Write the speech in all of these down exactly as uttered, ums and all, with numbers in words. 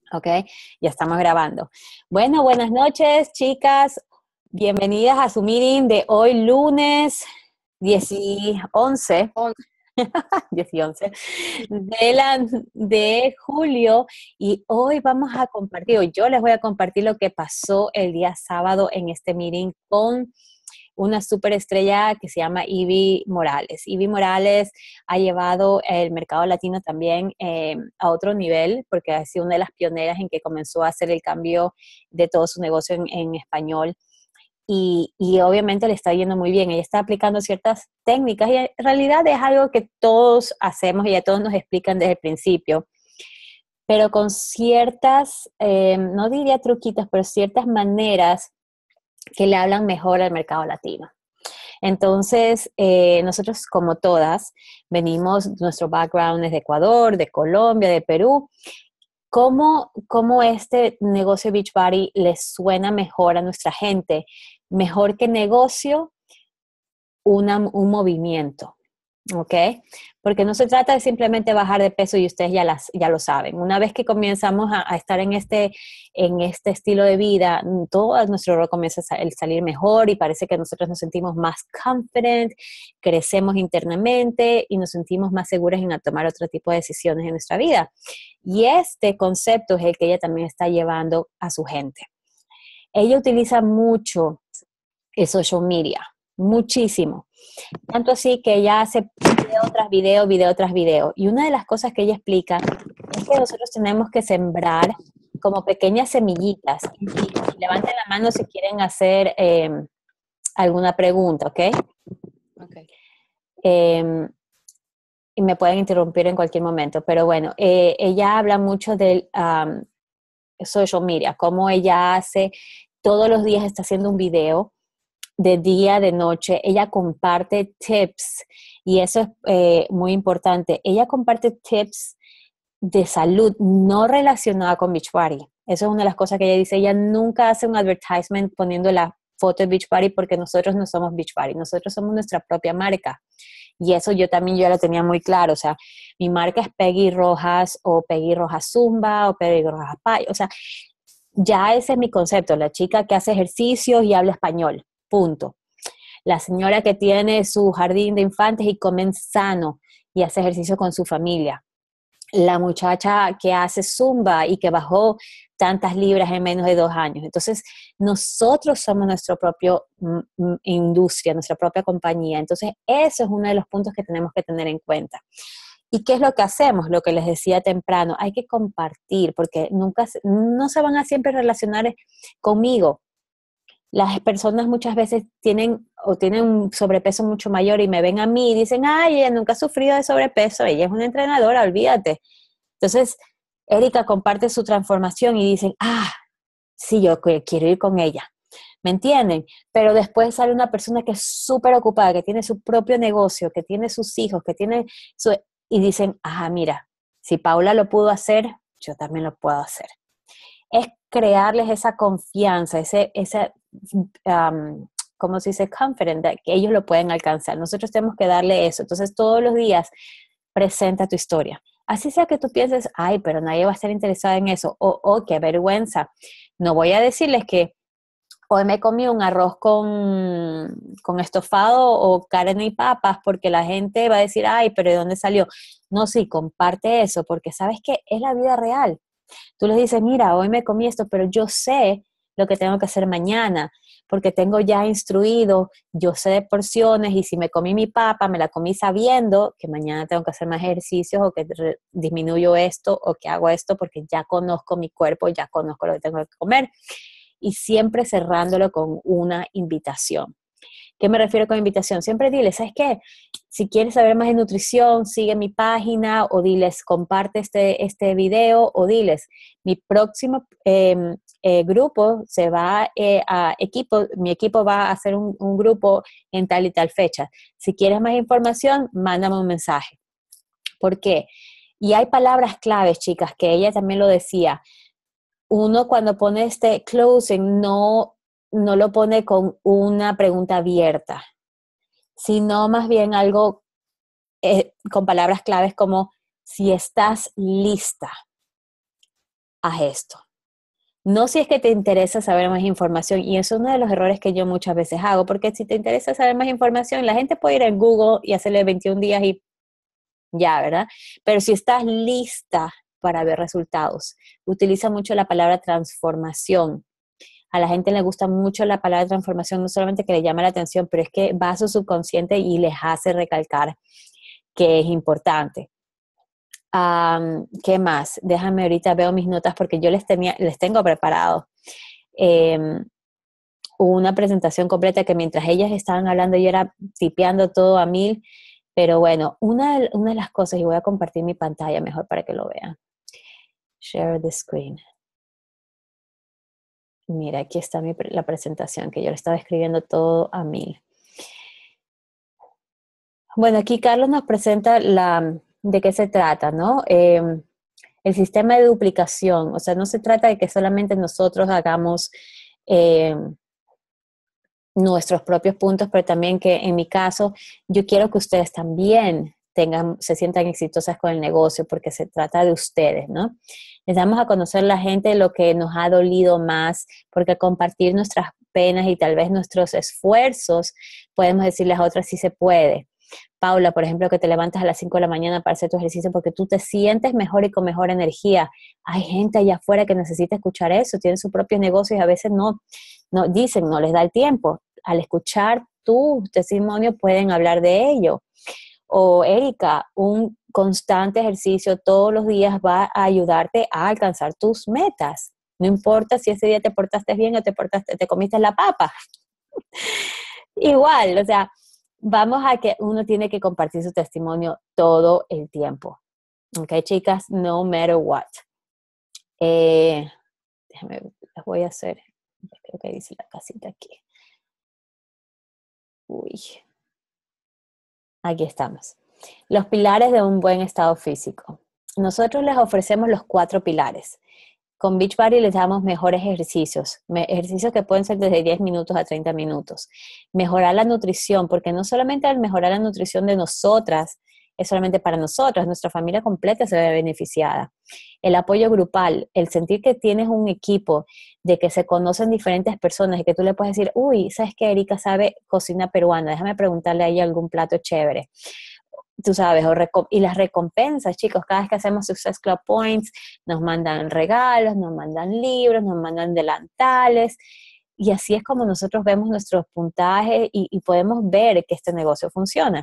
Ok, ya estamos grabando. Bueno, buenas noches, chicas. Bienvenidas a su meeting de hoy, lunes diez y once, once. diez y once de, la, de julio. Y hoy vamos a compartir, o yo les voy a compartir lo que pasó el día sábado en este meeting con una superestrella que se llama Ivy Morales. Ivy Morales ha llevado el mercado latino también eh, a otro nivel, porque ha sido una de las pioneras en que comenzó a hacer el cambio de todo su negocio en, en español. Y, y, obviamente le está yendo muy bien. Ella está aplicando ciertas técnicas y en realidad es algo que todos hacemos y a todos nos explican desde el principio, pero con ciertas, eh, no diría truquitos, pero ciertas maneras que le hablan mejor al mercado latino. Entonces, eh, nosotros como todas, venimos, nuestro background es de Ecuador, de Colombia, de Perú. ¿Cómo, cómo este negocio Beachbody le suena mejor a nuestra gente? Mejor que negocio, una, un movimiento. ¿Ok? Porque no se trata de simplemente bajar de peso y ustedes ya, las, ya lo saben. Una vez que comenzamos a, a estar en este, en este estilo de vida, todo nuestro rol comienza a salir mejor y parece que nosotros nos sentimos más confident, crecemos internamente y nos sentimos más seguras en tomar otro tipo de decisiones en nuestra vida. Y este concepto es el que ella también está llevando a su gente. Ella utiliza mucho el social media, muchísimo. Tanto así que ella hace video tras video, video tras video. Y una de las cosas que ella explica es que nosotros tenemos que sembrar como pequeñas semillitas. Y, y levanten la mano si quieren hacer eh, alguna pregunta, ¿ok? Okay. Eh, y me pueden interrumpir en cualquier momento. Pero bueno, eh, ella habla mucho del um, social media, cómo ella hace, todos los días está haciendo un video de día, de noche. Ella comparte tips y eso es eh, muy importante. Ella comparte tips de salud no relacionada con Beachbody. Eso es una de las cosas que ella dice. Ella nunca hace un advertisement poniendo la foto de Beachbody porque nosotros no somos Beachbody. Nosotros somos nuestra propia marca. Y eso yo también yo lo tenía muy claro. O sea, mi marca es Peggy Rojas o Peggy Rojas Zumba o Peggy Rojas Pay. O sea, ya ese es mi concepto. La chica que hace ejercicios y habla español. Punto. La señora que tiene su jardín de infantes y come sano y hace ejercicio con su familia. La muchacha que hace zumba y que bajó tantas libras en menos de dos años. Entonces, nosotros somos nuestra propia mm, industria, nuestra propia compañía. Entonces, eso es uno de los puntos que tenemos que tener en cuenta. ¿Y qué es lo que hacemos? Lo que les decía temprano, hay que compartir, porque nunca, no se van a siempre relacionar conmigo. Las personas muchas veces tienen o tienen un sobrepeso mucho mayor y me ven a mí y dicen, ay, ella nunca ha sufrido de sobrepeso, ella es una entrenadora, olvídate. Entonces, Erika comparte su transformación y dicen, ah, sí, yo quiero ir con ella. ¿Me entienden? Pero después sale una persona que es súper ocupada, que tiene su propio negocio, que tiene sus hijos, que tiene su... Y dicen, ah, mira, si Paula lo pudo hacer, yo también lo puedo hacer. Es crearles esa confianza, ese, ese um, ¿cómo se dice? Confident, que ellos lo pueden alcanzar. Nosotros tenemos que darle eso. Entonces, todos los días, presenta tu historia. Así sea que tú pienses, ay, pero nadie va a estar interesado en eso. O, oh, qué vergüenza. No voy a decirles que hoy me comí un arroz con, con estofado o carne y papas porque la gente va a decir, ay, pero ¿de dónde salió? No, sí, comparte eso porque sabes que es la vida real. Tú les dices, mira, hoy me comí esto, pero yo sé lo que tengo que hacer mañana, porque tengo ya instruido, yo sé de porciones y si me comí mi papa, me la comí sabiendo que mañana tengo que hacer más ejercicios o que disminuyo esto o que hago esto porque ya conozco mi cuerpo, ya conozco lo que tengo que comer. Y siempre cerrándolo con una invitación. ¿Qué me refiero con invitación? Siempre diles, ¿sabes qué? Si quieres saber más de nutrición, sigue mi página o diles, comparte este, este video o diles, mi próximo eh, eh, grupo se va eh, a equipo, mi equipo va a hacer un, un grupo en tal y tal fecha. Si quieres más información, mándame un mensaje. ¿Por qué? Y hay palabras claves, chicas, que ella también lo decía. Uno cuando pone este closing no, no lo pone con una pregunta abierta, sino más bien algo eh, con palabras claves como si estás lista. haz esto. No si es que te interesa saber más información, y eso es uno de los errores que yo muchas veces hago, porque si te interesa saber más información, la gente puede ir en Google y hacerle veintiún días y ya, ¿verdad? Pero si estás lista para ver resultados, utiliza mucho la palabra transformación. A la gente le gusta mucho la palabra transformación, no solamente que le llama la atención, pero es que va a su subconsciente y les hace recalcar que es importante. Um, ¿Qué más? Déjame ahorita, veo mis notas porque yo les, tenía, les tengo preparado eh, una presentación completa que mientras ellas estaban hablando yo era tipeando todo a mil, pero bueno, una de, una de las cosas, y voy a compartir mi pantalla mejor para que lo vean. Share the screen. Mira, aquí está mi, la presentación que yo le estaba escribiendo todo a mil. Bueno, aquí Carlos nos presenta la, de qué se trata, ¿no? Eh, el sistema de duplicación, o sea, no se trata de que solamente nosotros hagamos eh, nuestros propios puntos, pero también que en mi caso, yo quiero que ustedes también tengan, se sientan exitosas con el negocio, porque se trata de ustedes, ¿no? Les damos a conocer a la gente lo que nos ha dolido más, porque compartir nuestras penas y tal vez nuestros esfuerzos, podemos decirles a otras si se puede. Paula, por ejemplo, que te levantas a las cinco de la mañana para hacer tu ejercicio porque tú te sientes mejor y con mejor energía. Hay gente allá afuera que necesita escuchar eso, tienen sus propios negocios y a veces no, no dicen, no les da el tiempo. Al escuchar tu testimonio pueden hablar de ello. O Erika, un constante ejercicio todos los días va a ayudarte a alcanzar tus metas. No importa si ese día te portaste bien o te portaste, te comiste la papa. Igual, o sea, vamos a que uno tiene que compartir su testimonio todo el tiempo. Ok, chicas, no matter what. Eh, déjame, las voy a hacer. Creo que dice la casita aquí. Uy. Aquí estamos. Los pilares de un buen estado físico. Nosotros les ofrecemos los cuatro pilares. Con Beachbody les damos mejores ejercicios, ejercicios que pueden ser desde diez minutos a treinta minutos. Mejorar la nutrición, porque no solamente al mejorar la nutrición de nosotras, es solamente para nosotras, nuestra familia completa se ve beneficiada. El apoyo grupal, el sentir que tienes un equipo, de que se conocen diferentes personas y que tú le puedes decir, uy, ¿sabes qué? Erika sabe cocina peruana, déjame preguntarle a ella algún plato chévere. Tú sabes, o y las recompensas, chicos, cada vez que hacemos Success Club Points, nos mandan regalos, nos mandan libros, nos mandan delantales, y así es como nosotros vemos nuestros puntajes y, y podemos ver que este negocio funciona.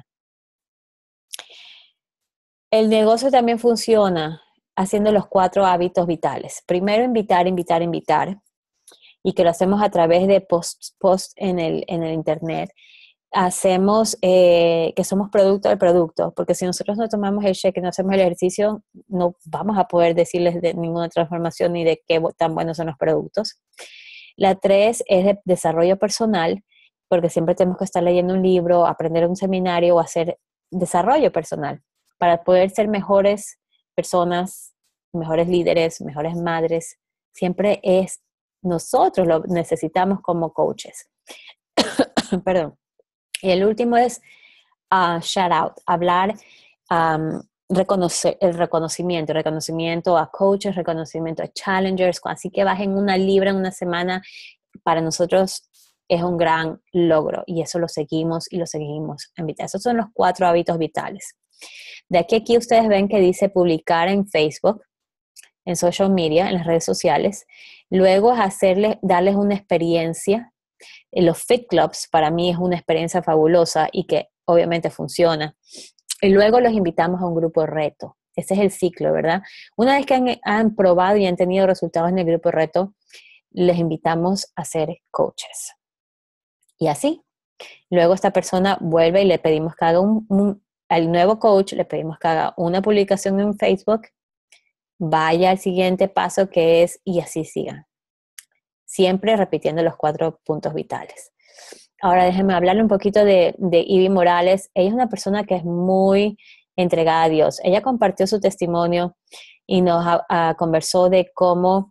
El negocio también funciona haciendo los cuatro hábitos vitales. Primero, invitar, invitar, invitar, y que lo hacemos a través de posts post en, el, en el internet. Hacemos eh, que somos producto del producto, porque si nosotros no tomamos el cheque, no hacemos el ejercicio, no vamos a poder decirles de ninguna transformación ni de qué tan buenos son los productos. La tres es de desarrollo personal, porque siempre tenemos que estar leyendo un libro, aprender un seminario o hacer desarrollo personal para poder ser mejores personas, mejores líderes, mejores madres. Siempre es nosotros lo necesitamos como coaches. Perdón. Y el último es uh, shout out, hablar, um, reconocer, el reconocimiento, reconocimiento a coaches, reconocimiento a challengers, así que bajen una libra en una semana, para nosotros es un gran logro y eso lo seguimos y lo seguimos en vida. Esos son los cuatro hábitos vitales. De aquí a aquí ustedes ven que dice publicar en Facebook, en social media, en las redes sociales. Luego es hacerles, darles una experiencia. Los Fit Clubs para mí es una experiencia fabulosa y que obviamente funciona. Y luego los invitamos a un grupo reto. Ese es el ciclo, ¿verdad? Una vez que han, han probado y han tenido resultados en el grupo reto, les invitamos a ser coaches. Y así. Luego esta persona vuelve y le pedimos que haga un, un al nuevo coach, le pedimos que haga una publicación en Facebook, vaya al siguiente paso que es y así sigan. Siempre repitiendo los cuatro puntos vitales. Ahora déjenme hablarle un poquito de, de Ivy Morales. Ella es una persona que es muy entregada a Dios. Ella compartió su testimonio y nos a, a, conversó de cómo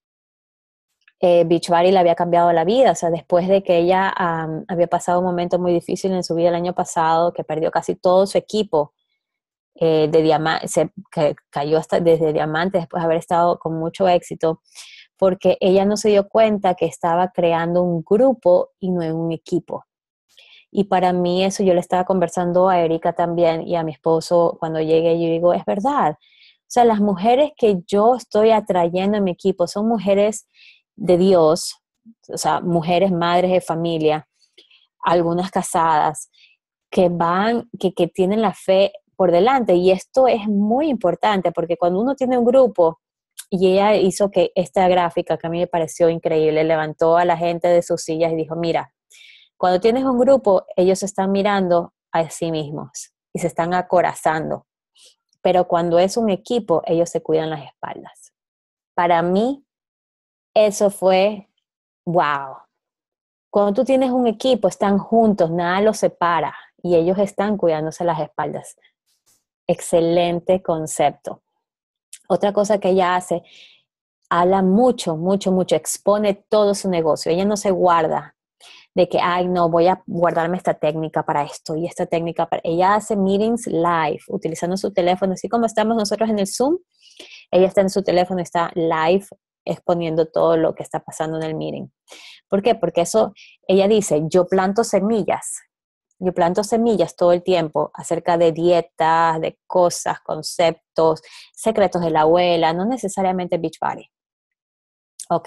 eh, Beachbody le había cambiado la vida. O sea, después de que ella um, había pasado un momento muy difícil en su vida el año pasado, que perdió casi todo su equipo eh, de diamante, se ca- cayó hasta desde diamante después de haber estado con mucho éxito, porque ella no se dio cuenta que estaba creando un grupo y no un equipo. Y para mí eso yo le estaba conversando a Erika también y a mi esposo cuando llegué, yo digo, es verdad. O sea, las mujeres que yo estoy atrayendo en mi equipo son mujeres de Dios, o sea, mujeres madres de familia, algunas casadas, que van, que, que tienen la fe por delante. Y esto es muy importante porque cuando uno tiene un grupo, y ella hizo que esta gráfica que a mí me pareció increíble, levantó a la gente de sus sillas y dijo, mira, cuando tienes un grupo, ellos se están mirando a sí mismos y se están acorazando. Pero cuando es un equipo, ellos se cuidan las espaldas. Para mí, eso fue, wow. Cuando tú tienes un equipo, están juntos, nada los separa y ellos están cuidándose las espaldas. Excelente concepto. Otra cosa que ella hace, habla mucho, mucho, mucho, expone todo su negocio. Ella no se guarda de que, ay, no, voy a guardarme esta técnica para esto y esta técnica para... Ella hace meetings live, utilizando su teléfono, así como estamos nosotros en el Zoom, ella está en su teléfono, está live exponiendo todo lo que está pasando en el meeting. ¿Por qué? Porque eso, ella dice, yo planto semillas, yo planto semillas todo el tiempo acerca de dietas, de cosas, conceptos, secretos de la abuela, no necesariamente Beachbody. ¿Ok?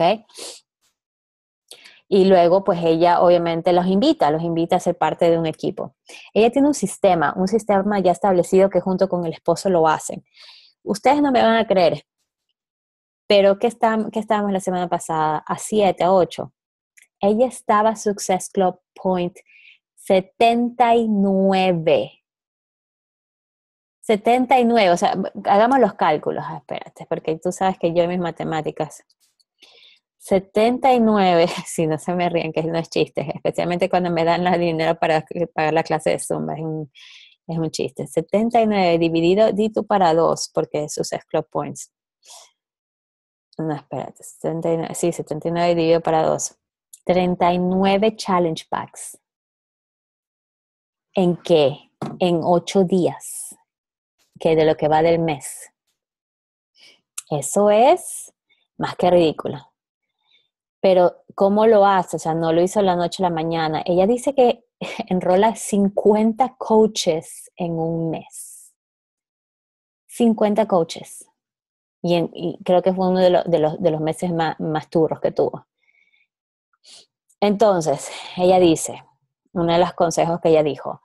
Y luego, pues ella obviamente los invita, los invita a ser parte de un equipo. Ella tiene un sistema, un sistema ya establecido que junto con el esposo lo hacen. Ustedes no me van a creer, pero ¿qué, está, qué estábamos la semana pasada? A siete, a ocho. Ella estaba a Success Club Point setenta y nueve. setenta y nueve, o sea, hagamos los cálculos, ah, espérate, porque tú sabes que yo en mis matemáticas... setenta y nueve, si no se me ríen, que no es chiste, especialmente cuando me dan el dinero para pagar la clase de Zumba, es un, es un chiste. setenta y nueve dividido, di tú para dos, porque es Success Club Points. No, espérate, setenta y nueve, sí, setenta y nueve dividido para dos. treinta y nueve challenge packs. ¿En qué? En ocho días, que de lo que va del mes. Eso es más que ridículo. Pero, ¿cómo lo hace? O sea, no lo hizo la noche a la mañana. Ella dice que enrola cincuenta coaches en un mes. cincuenta coaches. Y, en, y creo que fue uno de, lo, de, los, de los meses más, más turros que tuvo. Entonces, ella dice, uno de los consejos que ella dijo,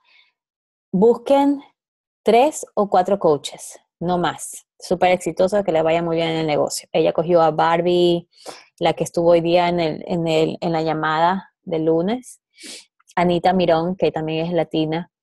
busquen tres o cuatro coaches, no más. Súper exitoso, que le vaya muy bien en el negocio. Ella cogió a Barbie, la que estuvo hoy día en, el, en, el, en la llamada del lunes, Anita Mirón, que también es latina,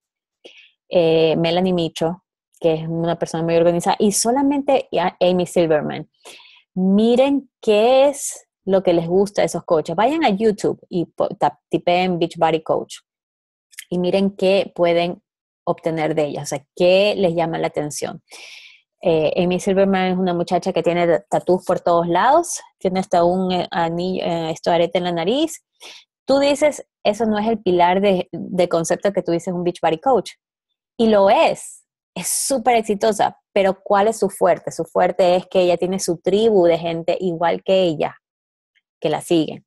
eh, Melanie Micho, que es una persona muy organizada, y solamente Amy Silverman. Miren qué es lo que les gusta a esos coaches. Vayan a YouTube y tipeen Beachbody Coach y miren qué pueden obtener de ellas, o sea, qué les llama la atención. Eh, Amy Silverman es una muchacha que tiene tatús por todos lados, tiene hasta un anillo, eh, esto arete en la nariz. Tú dices, eso no es el pilar de, de concepto que tú dices un Beachbody Coach. Y lo es, es súper exitosa, pero ¿cuál es su fuerte? Su fuerte es que ella tiene su tribu de gente igual que ella, que la siguen.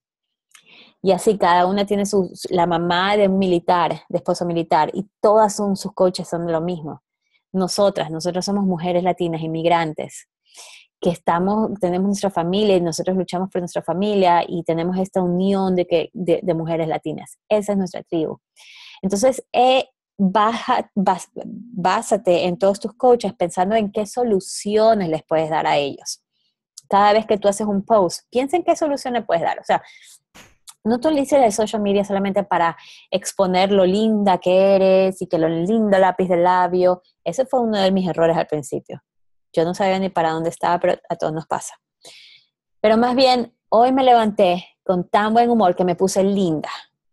Y así cada una tiene su, la mamá de un militar, de esposo militar, y todas son sus coaches, son lo mismo. Nosotras, nosotros somos mujeres latinas, inmigrantes, que estamos, tenemos nuestra familia y nosotros luchamos por nuestra familia y tenemos esta unión de, que, de, de mujeres latinas. Esa es nuestra tribu. Entonces, eh, baja, bas, básate en todos tus coaches pensando en qué soluciones les puedes dar a ellos. Cada vez que tú haces un post, piensa en qué solución le puedes dar. O sea, no utilices el social media solamente para exponer lo linda que eres y que lo lindo lápiz de labio. Ese fue uno de mis errores al principio. Yo no sabía ni para dónde estaba, pero a todos nos pasa. Pero más bien, hoy me levanté con tan buen humor que me puse linda.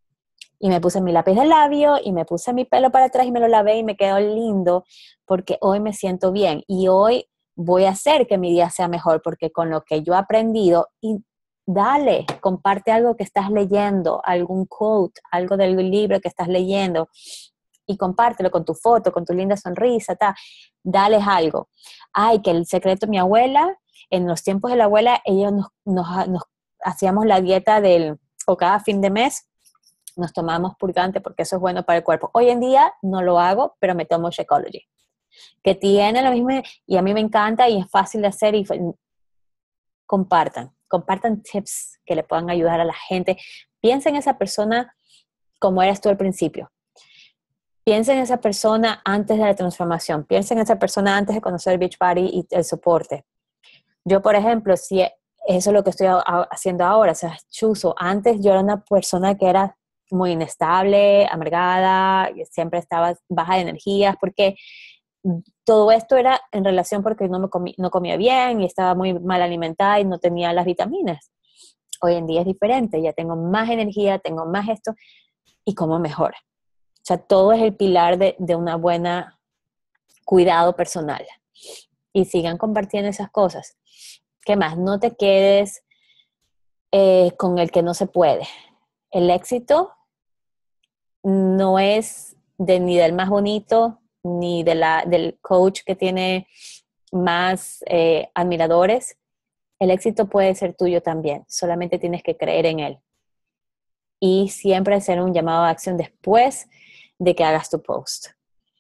Y me puse mi lápiz de labio y me puse mi pelo para atrás y me lo lavé y me quedó lindo porque hoy me siento bien. Y hoy voy a hacer que mi día sea mejor porque con lo que yo he aprendido, y dale, comparte algo que estás leyendo, algún quote, algo del libro que estás leyendo. y compártelo con tu foto, con tu linda sonrisa, ta. Dales algo. Ay, que el secreto de mi abuela, en los tiempos de la abuela, ella nos, nos, nos hacíamos la dieta del, o cada fin de mes, nos tomamos purgante porque eso es bueno para el cuerpo. Hoy en día no lo hago, pero me tomo Shakeology, que tiene lo mismo y a mí me encanta y es fácil de hacer y compartan, compartan tips que le puedan ayudar a la gente. Piensa en esa persona como eras tú al principio. Piensa en esa persona antes de la transformación. Piensa en esa persona antes de conocer el Beachbody y el soporte. Yo, por ejemplo, si eso es lo que estoy a, a, haciendo ahora, o sea, chuzo. Antes yo era una persona que era muy inestable, amargada, siempre estaba baja de energías, porque todo esto era en relación porque no, me comí, no comía bien y estaba muy mal alimentada y no tenía las vitaminas. Hoy en día es diferente, ya tengo más energía, tengo más esto y como mejor. O sea, todo es el pilar de, de una buena cuidado personal. Y sigan compartiendo esas cosas. ¿Qué más? No te quedes eh, con el que no se puede. El éxito no es de, ni del más bonito, ni de la, del coach que tiene más eh, admiradores. El éxito puede ser tuyo también, solamente tienes que creer en él. Y siempre hacer un llamado a acción después de que hagas tu post.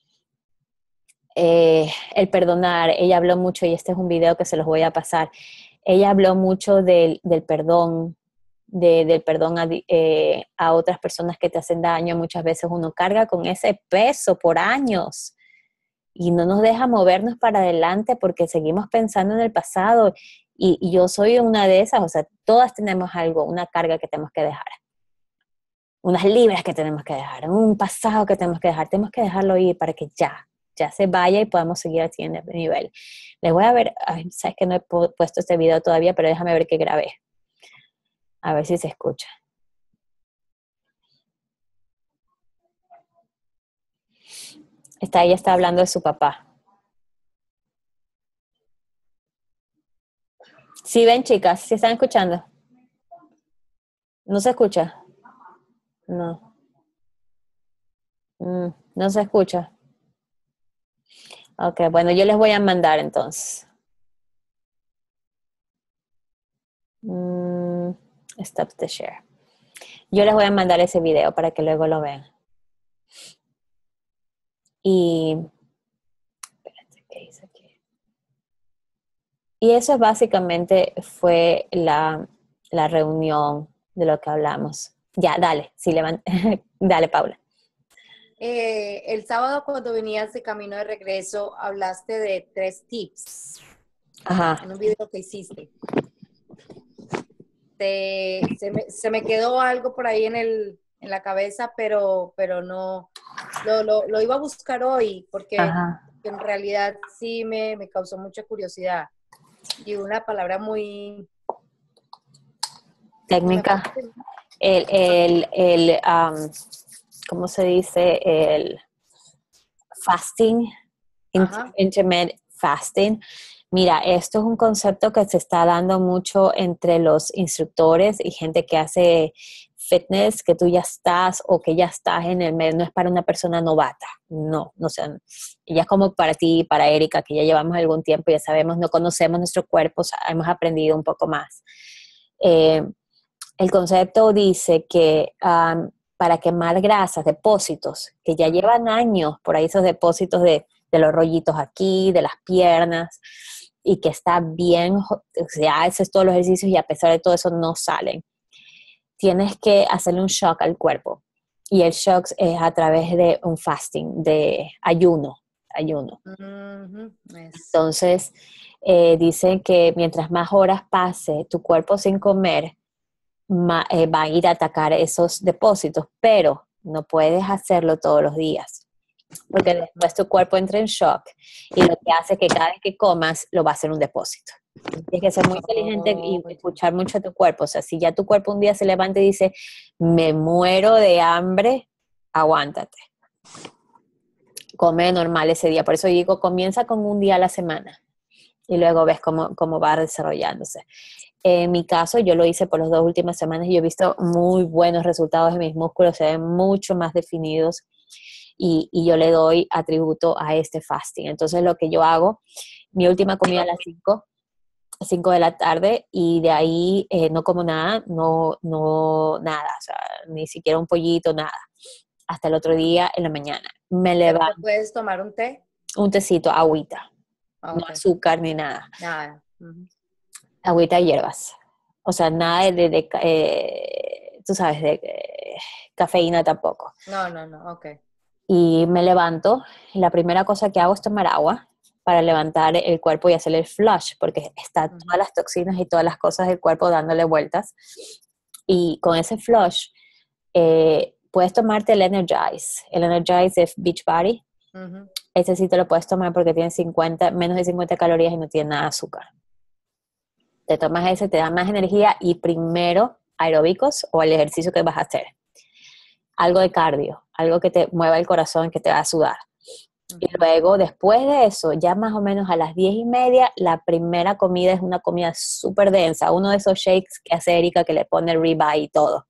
Eh, el perdonar, ella habló mucho, y este es un video que se los voy a pasar, ella habló mucho del, del perdón, de, del perdón a, eh, a otras personas que te hacen daño. Muchas veces uno carga con ese peso por años y no nos deja movernos para adelante porque seguimos pensando en el pasado, y, y yo soy una de esas. O sea, todas tenemos algo, una carga que tenemos que dejar, unas libras que tenemos que dejar, un pasado que tenemos que dejar, tenemos que dejarlo ir para que ya, ya se vaya y podamos seguir al siguiente nivel. Les voy a ver, ay, sabes que no he puesto este video todavía, pero déjame ver qué grabé, a ver si se escucha. Está, ella está hablando de su papá. ¿Sí ven, chicas? ¿Sí están escuchando? ¿No se escucha? No. Mm, no se escucha. Ok, bueno, yo les voy a mandar entonces. Mm, stop the share. Yo les voy a mandar ese video para que luego lo vean. Y, espérate, ¿qué hice aquí? Y eso básicamente fue la, la reunión de lo que hablamos. Ya, dale, sí, levant- dale, Paula. Eh, el sábado cuando venías de camino de regreso hablaste de tres tips. Ajá. En un video que hiciste. Te, se, me, se me quedó algo por ahí en, el, en la cabeza, pero, pero no, lo, lo, lo iba a buscar hoy porque, porque en realidad sí me, me causó mucha curiosidad. Y una palabra muy... Técnica. El, el, el um, ¿cómo se dice? El fasting, Ajá. intermittent fasting. Mira, esto es un concepto que se está dando mucho entre los instructores y gente que hace fitness, que tú ya estás o que ya estás en el medio. No es para una persona novata, no, no sé, ya es como para ti, para Erika, que ya llevamos algún tiempo, ya sabemos, no conocemos nuestro cuerpo, o sea, hemos aprendido un poco más. Eh, el concepto dice que um, para quemar grasas, depósitos, que ya llevan años por ahí, esos depósitos de, de los rollitos aquí, de las piernas, y que está bien, o sea, haces todos los ejercicios y a pesar de todo eso no salen. Tienes que hacerle un shock al cuerpo. Y el shock es a través de un fasting, de ayuno, ayuno. Uh-huh. Entonces, eh, dicen que mientras más horas pase tu cuerpo sin comer, ma, eh, va a ir a atacar esos depósitos, pero no puedes hacerlo todos los días, porque después tu cuerpo entra en shock y lo que hace es que cada vez que comas lo va a hacer un depósito. Tienes que ser muy inteligente y escuchar mucho a tu cuerpo. O sea, si ya tu cuerpo un día se levanta y dice, me muero de hambre, aguántate. Come normal ese día. Por eso digo, comienza con un día a la semana y luego ves cómo, cómo va desarrollándose. En mi caso, yo lo hice por las dos últimas semanas y yo he visto muy buenos resultados en mis músculos, se ven mucho más definidos. y, y yo le doy atributo a este fasting. Entonces lo que yo hago, mi última comida a las cinco cinco de la tarde y de ahí eh, no como nada, no, no nada, o sea, ni siquiera un pollito, nada, hasta el otro día en la mañana. Me ¿Pero te levanto, puedes tomar un té? un tecito, agüita, Ah, no ok. azúcar ni nada, Nada. Ujú. agüita y hierbas, o sea, nada de, de, de eh, tú sabes, de eh, cafeína tampoco. No, no, no, ok. Y me levanto y la primera cosa que hago es tomar agua para levantar el cuerpo y hacer el flush, porque está Ujú. todas las toxinas y todas las cosas del cuerpo dándole vueltas. Y con ese flush, eh, puedes tomarte el Energize, el Energize de Beachbody. Ujú. Ese sí te lo puedes tomar porque tiene cincuenta, menos de cincuenta calorías y no tiene nada de azúcar. Te tomas ese, te da más energía y primero aeróbicos o el ejercicio que vas a hacer. Algo de cardio, algo que te mueva el corazón, que te va a sudar. Y luego, después de eso, ya más o menos a las diez y media, la primera comida es una comida súper densa, uno de esos shakes que hace Erika que le pone ribeye y todo.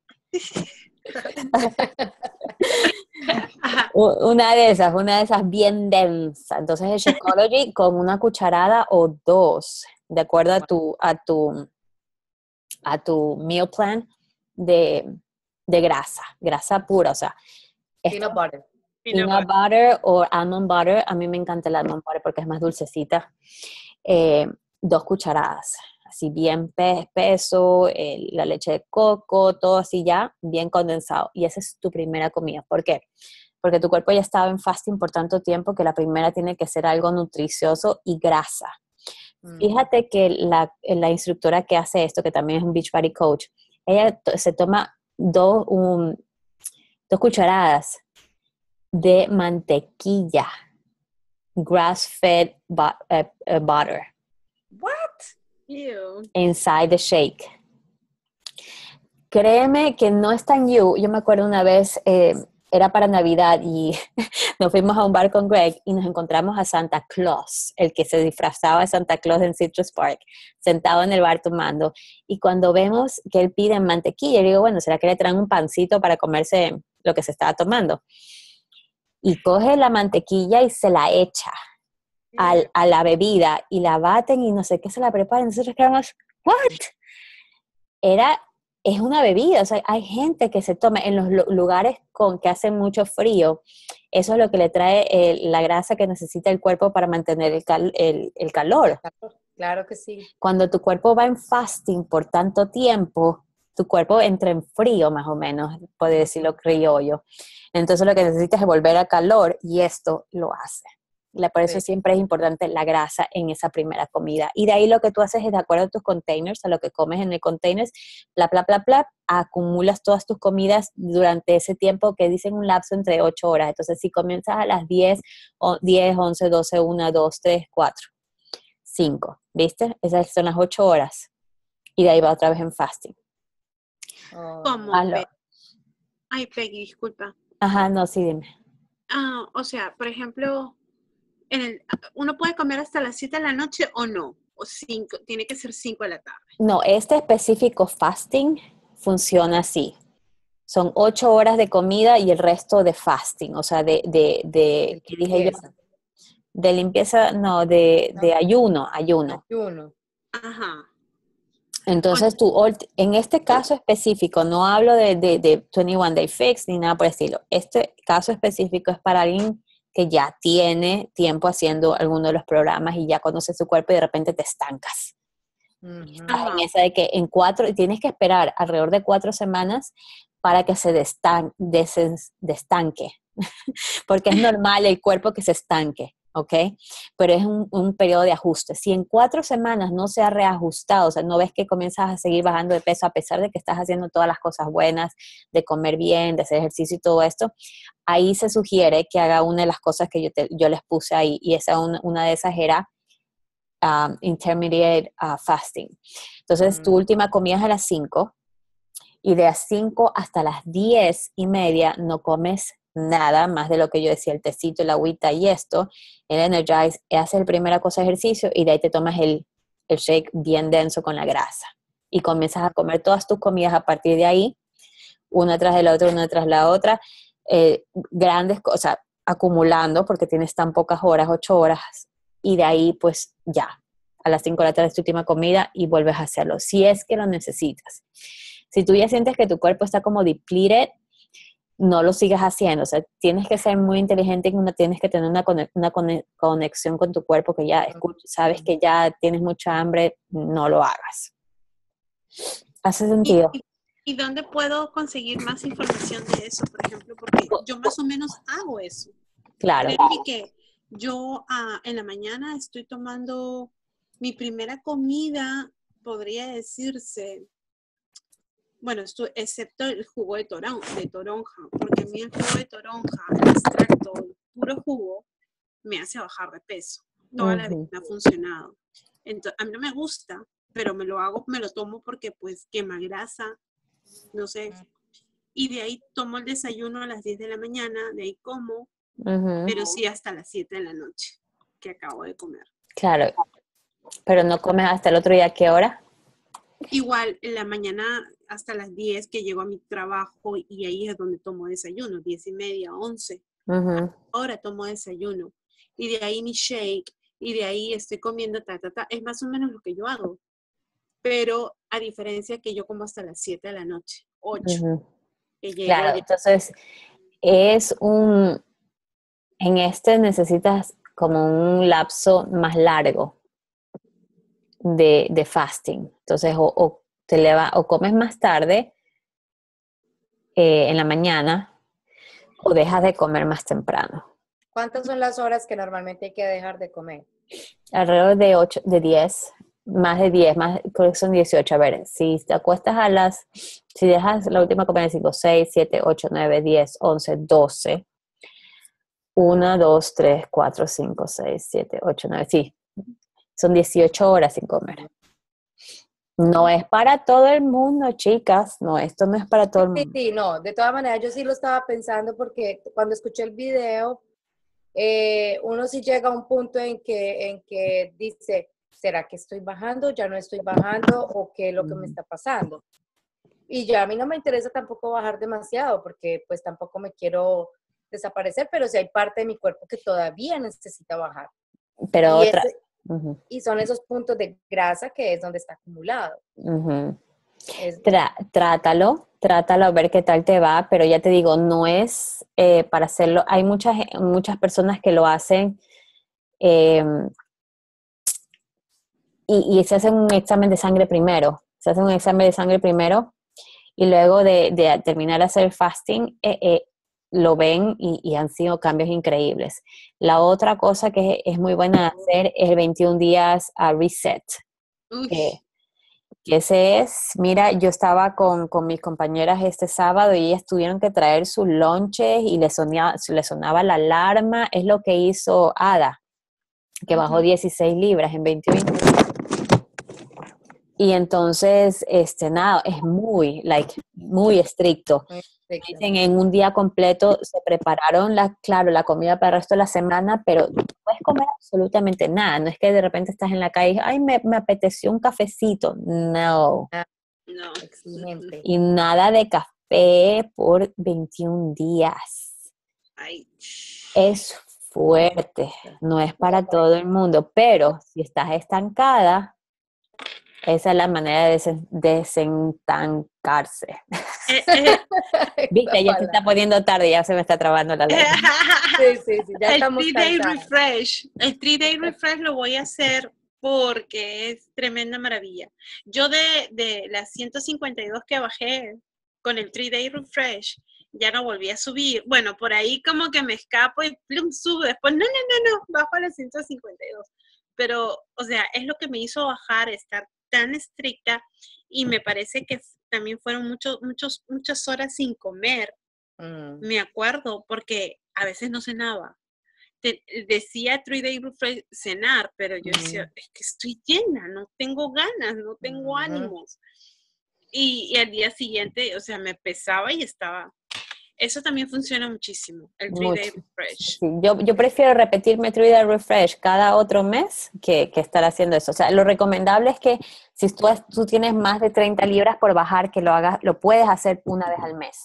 Una de esas, una de esas bien densa. Entonces el Shakeology con una cucharada o dos, de acuerdo a tu, a tu, a tu meal plan de, de grasa, grasa pura, o sea, Peanut butter. peanut butter o almond butter. A mí me encanta el almond butter porque es más dulcecita. Eh, dos cucharadas, así bien pe- espeso, eh, la leche de coco, todo así ya, bien condensado. Y esa es tu primera comida. ¿Por qué? Porque tu cuerpo ya estaba en fasting por tanto tiempo que la primera tiene que ser algo nutricioso y grasa. Mm. Fíjate que la, la instructora que hace esto, que también es un Beachbody coach, ella to- se toma dos, un, dos cucharadas de mantequilla, grass-fed bu- uh, uh, butter, What? Ew. inside the shake. Créeme que no es tan you. Yo me acuerdo una vez, eh, era para Navidad y nos fuimos a un bar con Greg y nos encontramos a Santa Claus, el que se disfrazaba de Santa Claus en Citrus Park, sentado en el bar tomando. Y cuando vemos que él pide mantequilla, yo digo, bueno, ¿será que le traen un pancito para comerse lo que se estaba tomando? Y coge la mantequilla y se la echa al, a la bebida y la baten y no sé qué se la preparan. Nosotros quedamos, ¿what? Era, es una bebida, o sea, hay gente que se toma en los lugares con que hace mucho frío. Eso es lo que le trae eh, la grasa que necesita el cuerpo para mantener el, cal, el, el calor. Claro que sí. Cuando tu cuerpo va en fasting por tanto tiempo, tu cuerpo entra en frío más o menos, puede decirlo criollo. Entonces lo que necesitas es volver a calor y esto lo hace. Por eso Sí. siempre es importante la grasa en esa primera comida. Y de ahí lo que tú haces es, de acuerdo a tus containers, a lo que comes en el container, bla, bla, bla, bla, acumulas todas tus comidas durante ese tiempo que dicen un lapso entre ocho horas. Entonces, si comienzas a las diez, diez, once, doce, una, dos, tres, cuatro, cinco, ¿viste? Esas son las ocho horas. Y de ahí va otra vez en fasting. Oh. ¿Cómo? Aló. Pe- Ay, Peggy, disculpa. Ajá, no, sí, dime. Ah, o sea, por ejemplo, en el, uno puede comer hasta las siete de la noche o no, o cinco, tiene que ser cinco de la tarde. No, este específico fasting funciona así. Son ocho horas de comida y el resto de fasting, o sea, de, de, de ¿qué dije yo? De limpieza, no, de, ¿No? de ayuno, ayuno. Ayuno. Ajá. Entonces tú, en este caso específico, no hablo de, de, de veintiuno Day Fix ni nada por el estilo. Este caso específico es para alguien que ya tiene tiempo haciendo alguno de los programas y ya conoce su cuerpo y de repente te estancas. Uh-huh. Estás en esa de que en cuatro, tienes que esperar alrededor de cuatro semanas para que se destan, des, destanque, porque es normal el cuerpo que se estanque, ¿ok? Pero es un, un periodo de ajuste. Si en cuatro semanas no se ha reajustado, o sea, no ves que comienzas a seguir bajando de peso a pesar de que estás haciendo todas las cosas buenas, de comer bien, de hacer ejercicio y todo esto, ahí se sugiere que haga una de las cosas que yo, te, yo les puse ahí, y esa una, una de esas era Um, intermediate uh, fasting. Entonces, mm. tu última comida es a las cinco y de las cinco hasta las diez y media no comes nada más de lo que yo decía, el tecito, el agüita y esto, el Energize, haces el primera cosa de ejercicio y de ahí te tomas el, el shake bien denso con la grasa y comienzas a comer todas tus comidas a partir de ahí, una tras de la otra, una tras la otra. eh, grandes cosas, acumulando porque tienes tan pocas horas, ocho horas, y de ahí pues ya, a las cinco de la tarde es tu última comida y vuelves a hacerlo, si es que lo necesitas. Si tú ya sientes que tu cuerpo está como depleted, no lo sigas haciendo, o sea, tienes que ser muy inteligente y una, tienes que tener una, una conexión con tu cuerpo que ya escuch, sabes que ya tienes mucha hambre, no lo hagas. ¿Hace sentido? ¿Y, y, ¿Y dónde puedo conseguir más información de eso, por ejemplo? Porque yo más o menos hago eso. Claro. Créeme que yo ah, en la mañana estoy tomando mi primera comida, podría decirse, bueno, esto, excepto el jugo de, toron, de toronja, porque a mí el jugo de toronja, el extracto, el puro jugo, me hace bajar de peso. Toda uh-huh. la vida me ha funcionado. Entonces, a mí no me gusta, pero me lo hago, me lo tomo porque pues quema grasa, no sé. Y de ahí tomo el desayuno a las diez de la mañana, de ahí como, uh-huh. pero sí hasta las siete de la noche que acabo de comer. Claro, pero no comes hasta el otro día, ¿a qué hora? Igual, en la mañana hasta las diez que llego a mi trabajo y ahí es donde tomo desayuno, diez y media, once. Uh-huh. Ahora tomo desayuno. Y de ahí mi shake, y de ahí estoy comiendo ta, ta, ta. Es más o menos lo que yo hago. Pero a diferencia que yo como hasta las siete de la noche, ocho. Uh-huh. Que llego claro, ya. Entonces es un... En este necesitas como un lapso más largo de, de fasting. Entonces, o, o te leva, o comes más tarde eh, en la mañana, o dejas de comer más temprano. ¿Cuántas son las horas que normalmente hay que dejar de comer? Alrededor de ocho, de diez, más de diez, más, creo que son dieciocho. A ver, si te acuestas a las, si dejas la última comida de cinco, seis, siete, ocho, nueve, diez, once, doce, uno, dos, tres, cuatro, cinco, seis, siete, ocho, nueve, sí, son dieciocho horas sin comer. No es para todo el mundo, chicas, no, esto no es para todo el mundo. Sí, sí, no, de todas maneras yo sí lo estaba pensando porque cuando escuché el video, eh, uno sí llega a un punto en que, en que dice, ¿será que estoy bajando? ¿Ya no estoy bajando? ¿O qué es lo que me está pasando? Y ya a mí no me interesa tampoco bajar demasiado porque pues tampoco me quiero desaparecer, pero sí hay parte de mi cuerpo que todavía necesita bajar. Pero y otra... Ese, uh-huh. Y son esos puntos de grasa que es donde está acumulado. Uh-huh. Es, Tra- trátalo, trátalo a ver qué tal te va, pero ya te digo, no es eh, para hacerlo. Hay muchas, muchas personas que lo hacen eh, y, y se hacen un examen de sangre primero. Se hacen un examen de sangre primero y luego de, de terminar de hacer fasting, eh, eh, lo ven y, y han sido cambios increíbles. La otra cosa que es, es muy buena de hacer es el veintiún días a reset. Que, que ese es, mira, yo estaba con, con mis compañeras este sábado y ellas tuvieron que traer sus lunches y les sonaba, les sonaba la alarma. Es lo que hizo Ada, que bajó dieciséis libras en veintiún días. Y entonces, este, nada, es muy, like, muy estricto. Muy estricto. Dicen, en un día completo se prepararon, la, claro, la comida para el resto de la semana, pero no puedes comer absolutamente nada. No es que de repente estás en la calle y, ay, me, me apeteció un cafecito. No. No, excelente. Y nada de café por veintiún días. Ay. Es fuerte. No es para todo el mundo, pero si estás estancada, esa es la manera de desen- desentancarse. Eh, eh, Viste, ya se está poniendo tarde, ya se me está trabando la lengua. Sí, sí, sí, ya el estamos three day cansados. refresh. El three day refresh lo voy a hacer porque es tremenda maravilla. Yo de, de las ciento cincuenta y dos que bajé con el three day refresh, ya no volví a subir. Bueno, por ahí como que me escapo y plum, subo. Después, no, no, no, no, bajo a las ciento cincuenta y dos. Pero, o sea, es lo que me hizo bajar, estar tan estricta, y me parece que también fueron muchos, muchos, muchas horas sin comer. Mm. Me acuerdo, porque a veces no cenaba. Te, decía three day refresh cenar, pero yo decía, mm. es que estoy llena, no tengo ganas, no tengo mm. ánimos. Y, y al día siguiente, o sea, me pesaba y estaba... Eso también funciona muchísimo, el three day refresh. Sí, yo, yo prefiero repetirme three day refresh cada otro mes que, que estar haciendo eso. O sea, lo recomendable es que si tú, tú tienes más de treinta libras por bajar, que lo hagas, lo puedes hacer una vez al mes.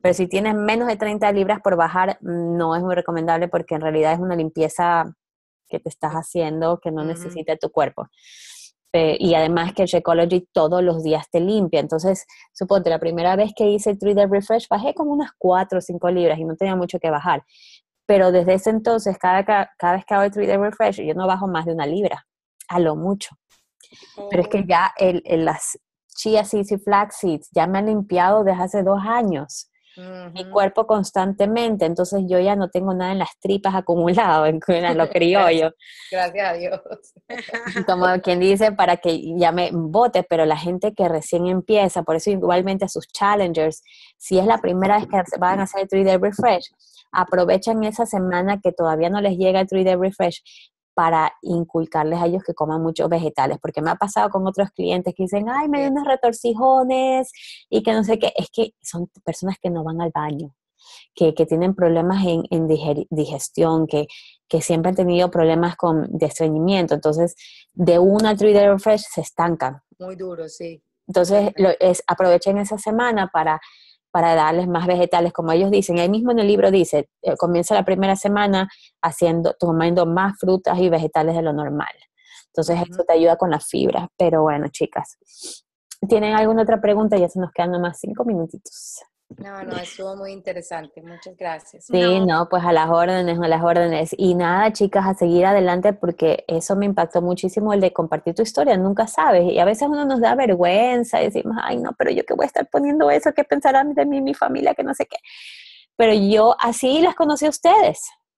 Pero si tienes menos de treinta libras por bajar, no es muy recomendable porque en realidad es una limpieza que te estás haciendo que no uh-huh. necesita tu cuerpo. Eh, y además que el Shakeology todos los días te limpia. Entonces, suponte, la primera vez que hice el three day refresh bajé como unas cuatro o cinco libras y no tenía mucho que bajar. Pero desde ese entonces, cada, cada, cada vez que hago el three day refresh, yo no bajo más de una libra, a lo mucho. Oh. Pero es que ya el, el, las chia seeds y flax seeds ya me han limpiado desde hace dos años. Uh-huh. Mi cuerpo constantemente, entonces yo ya no tengo nada en las tripas acumulado, en, en lo criollo. Gracias a Dios. Como quien dice, para que ya me bote, pero la gente que recién empieza, por eso igualmente a sus challengers, si es la primera vez que van a hacer el three day refresh, aprovechan esa semana que todavía no les llega el three day refresh para inculcarles a ellos que coman muchos vegetales, porque me ha pasado con otros clientes que dicen, ay, me dio unos retorcijones, y que no sé qué, es que son personas que no van al baño, que, que tienen problemas en, en diger, digestión, que, que siempre han tenido problemas con, de estreñimiento, entonces de una three day refresh se estancan. Muy duro, sí. Entonces lo, es, aprovechen esa semana para para darles más vegetales, como ellos dicen. Ahí mismo en el libro dice, eh, comienza la primera semana haciendo, tomando más frutas y vegetales de lo normal. Entonces uh-huh. eso te ayuda con la fibra. Pero bueno, chicas, ¿tienen alguna otra pregunta? Ya se nos quedan nomás cinco minutitos. No, no, estuvo muy interesante. Muchas gracias. Sí, No. no, pues a las órdenes, a las órdenes. Y nada, chicas, a seguir adelante porque eso me impactó muchísimo el de compartir tu historia. Nunca sabes. Y a veces uno nos da vergüenza y decimos, ay, no, pero yo qué voy a estar poniendo eso, ¿qué pensarán de mí, mi familia, que no sé qué? Pero yo así las conocí a ustedes.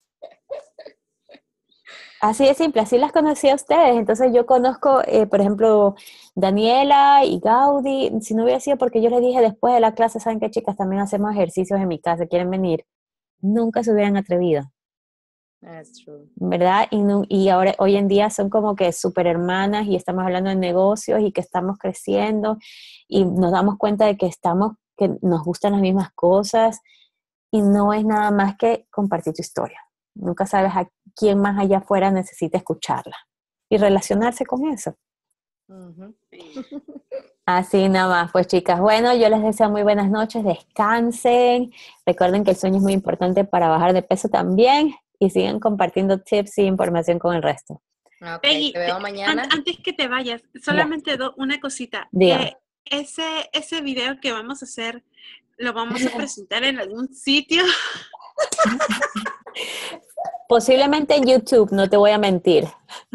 Así de simple, así las conocí a ustedes. Entonces yo conozco, eh, por ejemplo, Daniela y Gaudi. Si no hubiera sido porque yo les dije después de la clase, ¿saben qué, chicas? También hacemos ejercicios en mi casa, ¿quieren venir? Nunca se hubieran atrevido. That's true. ¿Verdad? Y, no, y ahora, hoy en día son como que súper hermanas y estamos hablando de negocios y que estamos creciendo y nos damos cuenta de que estamos, que nos gustan las mismas cosas y no es nada más que compartir tu historia. Nunca sabes a quién más allá afuera necesita escucharla y relacionarse con eso. Uh-huh. Así nada más, pues chicas, bueno, yo les deseo muy buenas noches, descansen, recuerden que el sueño es muy importante para bajar de peso también y sigan compartiendo tips y información con el resto. Ok, Peggy, te veo mañana. An- antes que te vayas, solamente do, una cosita. Eh, ese, ese video que vamos a hacer, ¿lo vamos a presentar en algún sitio? Posiblemente en YouTube, no te voy a mentir.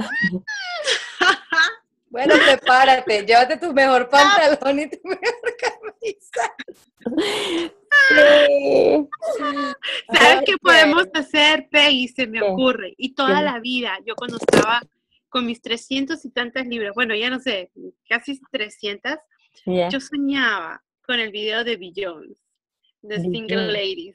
Bueno, prepárate, llévate tu mejor pantalón y tu mejor camisa. Sí. ¿Sabes qué podemos hacer, Peggy? Se me ¿Qué? ocurre. Y toda ¿Qué? la vida, yo cuando estaba con mis trescientos y tantas libras, bueno, ya no sé, casi trescientas, yeah. yo soñaba con el video de Beyoncé, The Be Single Young. Ladies.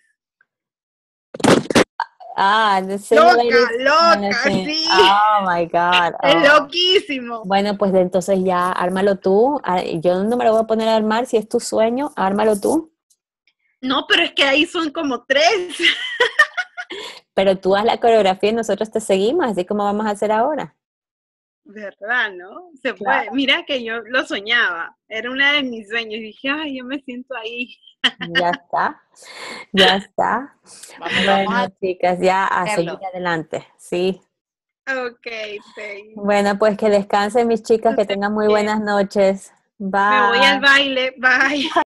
Ah, The Single loca, Ladies. Loca, sí. Oh, my God. Oh. Es loquísimo. Bueno, pues entonces ya, ármalo tú. Yo no me lo voy a poner a armar, si es tu sueño, ármalo tú. No, pero es que ahí son como tres. Pero tú haz la coreografía y nosotros te seguimos, así como vamos a hacer ahora. ¿Verdad, no? Se claro. puede. Mira que yo lo soñaba. Era una de mis sueños. Y dije, ay, yo me siento ahí. Ya está. Ya está. Vamos, bueno, vamos a chicas, ya a hacerlo. seguir adelante. Sí. Ok, Peggy. Bueno, pues que descansen mis chicas, que tengan muy buenas noches. Bye. Me voy al baile. Bye.